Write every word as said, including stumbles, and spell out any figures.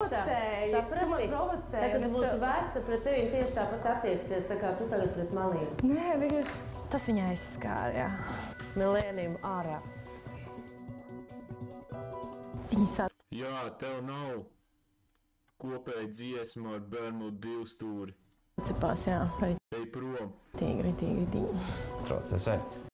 provocēji. Saprati? Tu man provocēji. Tā, kad un es būs tev- veca, pret tevi tieši tāpat attieksies, tā kā tu tagad pret malīm. Nē, vienkārši tas viņai aizskāra, jā. Milēniem ārā. Viņa sā... Jā, tev nav kopēja dziesma ar Bermudu divstūri. Cipās, jā. Arī Ej prom. tīgri, tīgri, tīgri. Traucēs, ej.